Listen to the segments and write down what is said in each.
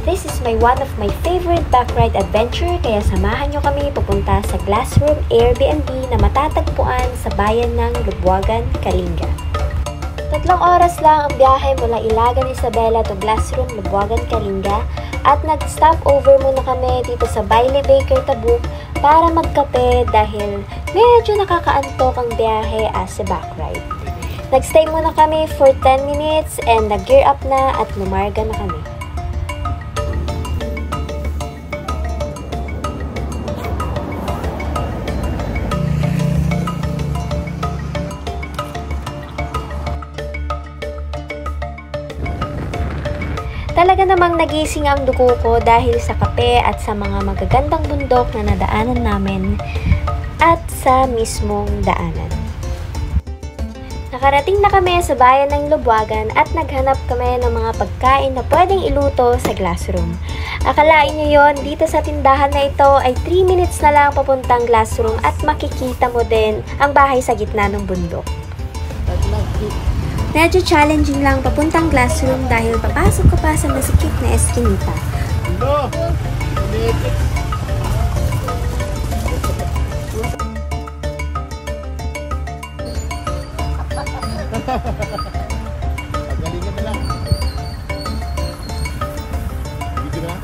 This is one of my favorite backride adventure, kaya samahan nyo kami pupunta sa Glassroom AIRBNB na matatagpuan sa bayan ng Lubuagan, Kalinga. 3 oras lang ang biyahe mula Ilagan, Isabela to Glassroom, Lubuagan, Kalinga, at nag-stop over muna kami dito sa Bailey Baker, Tabuk para magkape dahil medyo nakakaantok ang biyahe as a backride. Nagstay muna kami for 10 minutes and nag-gear up na at lumarga na kami. Talaga namang nagising ang dugo ko dahil sa kape at sa mga magagandang bundok na nadaanan namin at sa mismong daanan. Nakarating na kami sa bayan ng Lubuagan at naghanap kami ng mga pagkain na pwedeng iluto sa Glassroom. Akalain nyo yon, dito sa tindahan na ito ay 3 minutes na lang papuntang Glassroom at makikita mo din ang bahay sa gitna ng bundok. Medyo challenging lang papuntang Glassroom dahil papasok ka pa sa masikip na eskinita. Kalinga na lang. Video na?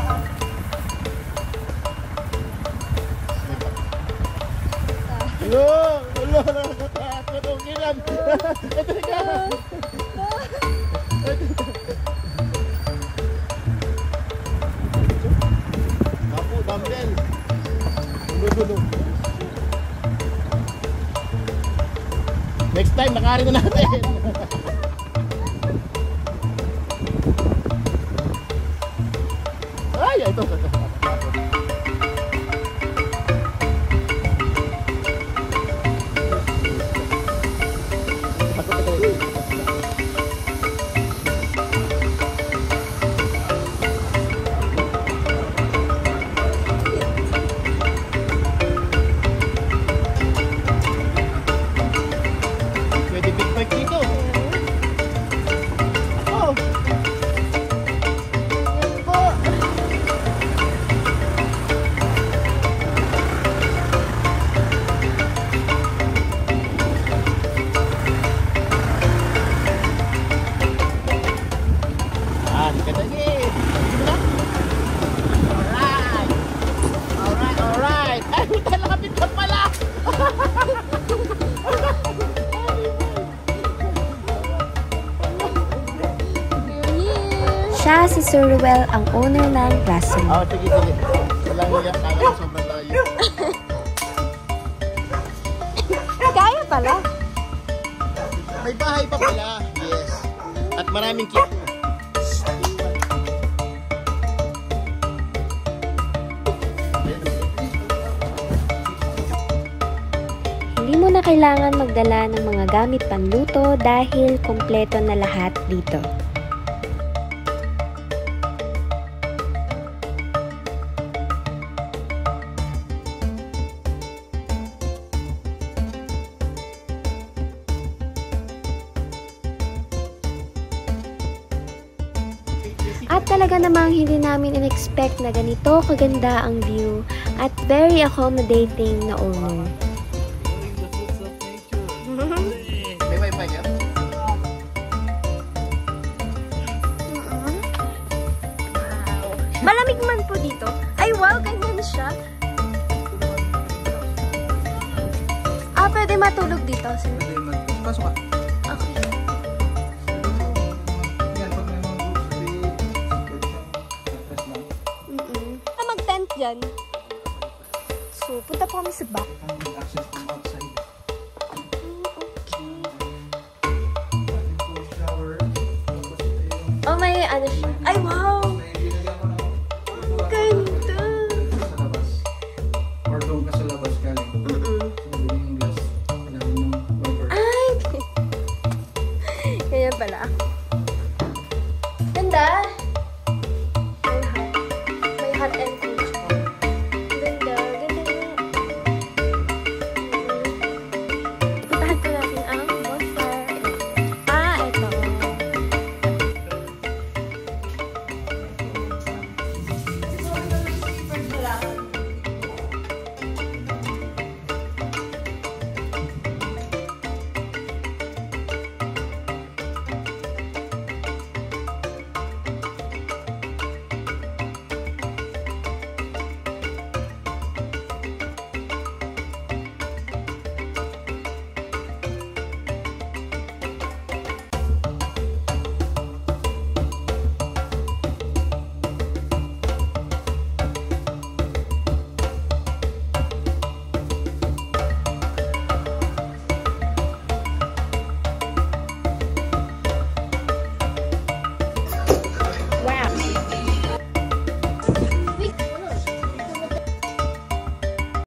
Hello! Hello! Nakakatungilan! Ito ka! Apo, dumbbell! Dulo-dulo! Next time, nakarin na natin! Ay, ito! Siya si Sir Ruel, ang owner ng Glassroom. Oh, sige, sige. Walang niya, kaya sobrang layo. Kaya pala. May bahay pa pala. Yes. At maraming kito. Hindi mo na kailangan magdala ng mga gamit panluto dahil kompleto na lahat dito. At talaga namang hindi namin in-expect na ganito kaganda ang view at very accommodating na owner. May wifi ka? Malamig man po dito. Ay wow, ganyan siya. Pwede matulog dito, sir? Pwede matulog. Pasok ka. Okay. Mag-tent dyan. So, punta po kami sa back. Oh, may ano siya. Ay,